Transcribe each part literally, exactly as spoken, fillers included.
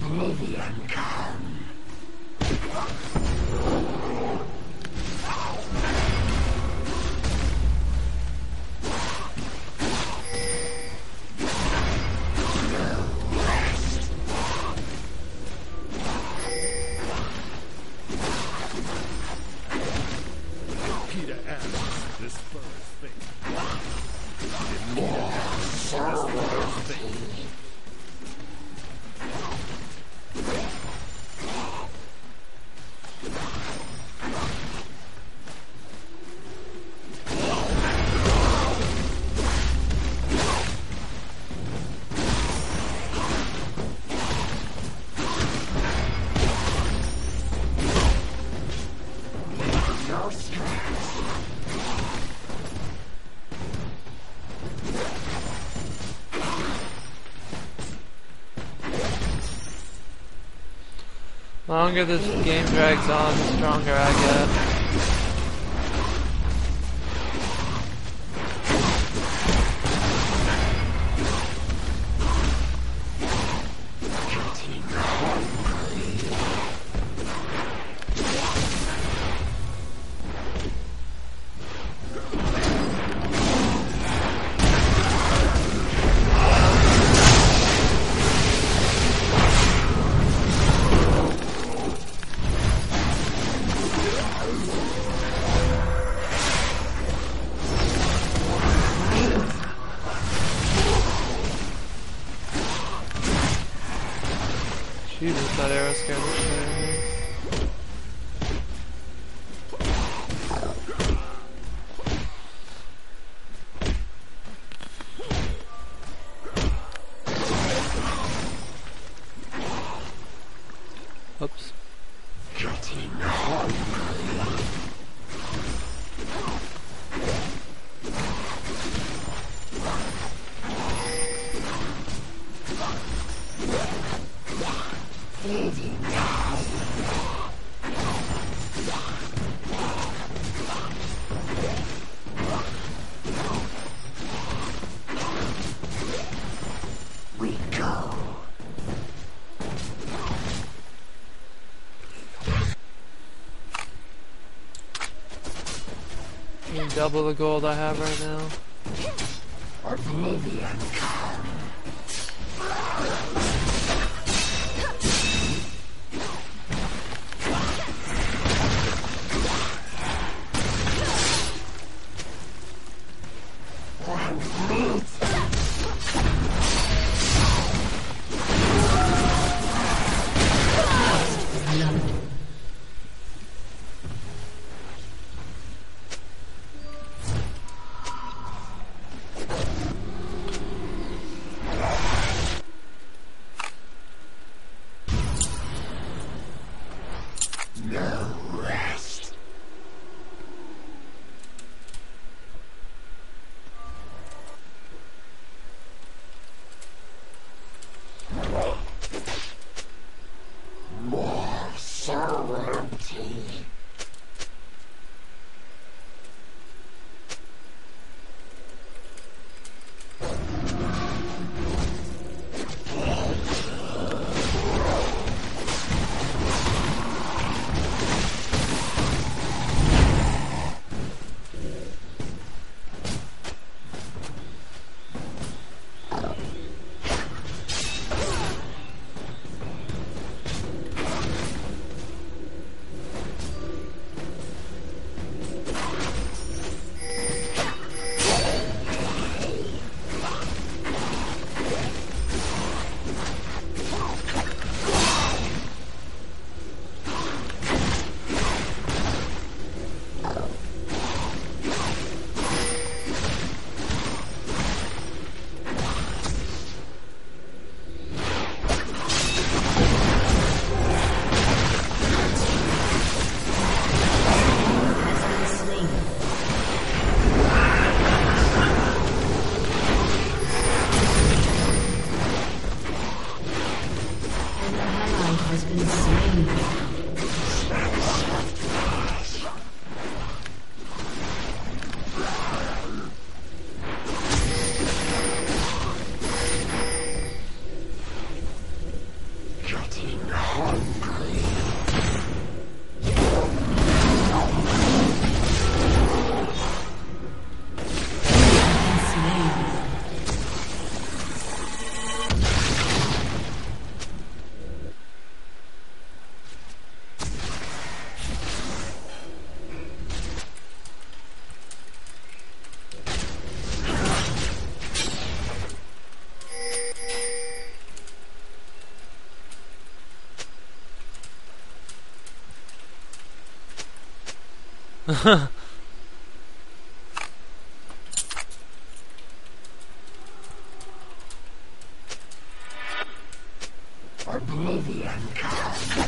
Oblivion come. The longer this game drags on, the stronger I get. Jesus, that arrow scared the shit out of me. Oops. Getting hungry. Feeding time. We go. I mean, double the gold I have right now. Oblivion come. Oblivion come.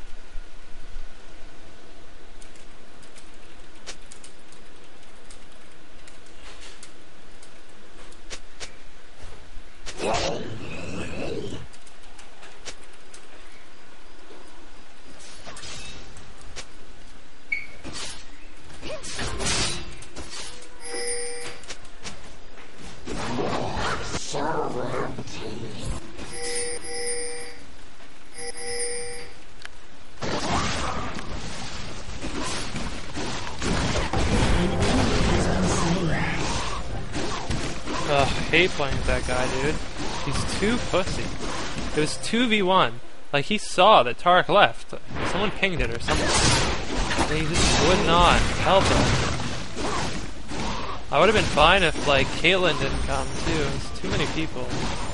Ugh, I hate playing with that guy, dude. He's too pussy. It was two v one. Like, he saw that Tarek left. Someone pinged it or something. And he just would not help us. I would have been fine if, like, Caitlyn didn't come, too. It's too many people.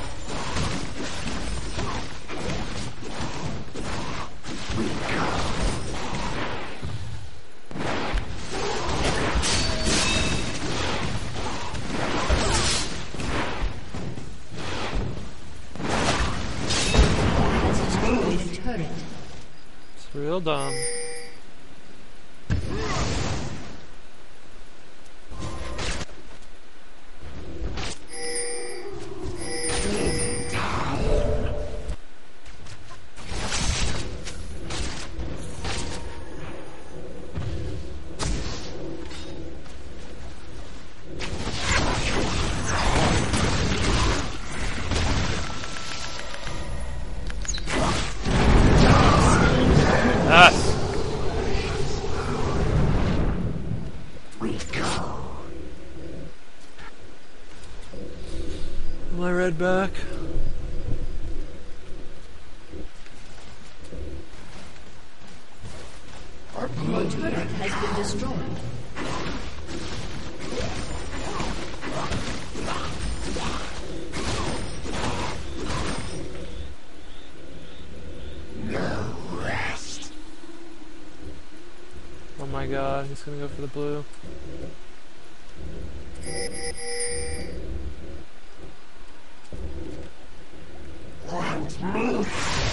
It's real dumb. My red back. Our turret has been destroyed. No rest. Oh my god, he's gonna go for the blue. Want me?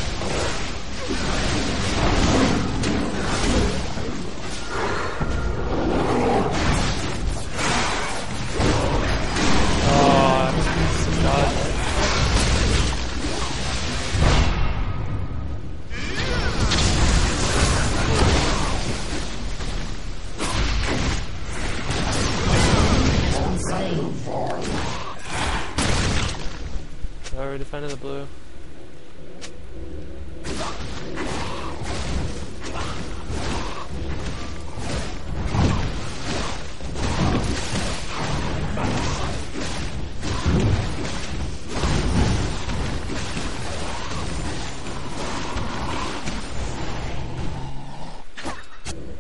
I already defended the blue.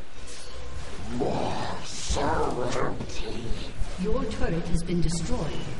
Your turret has been destroyed.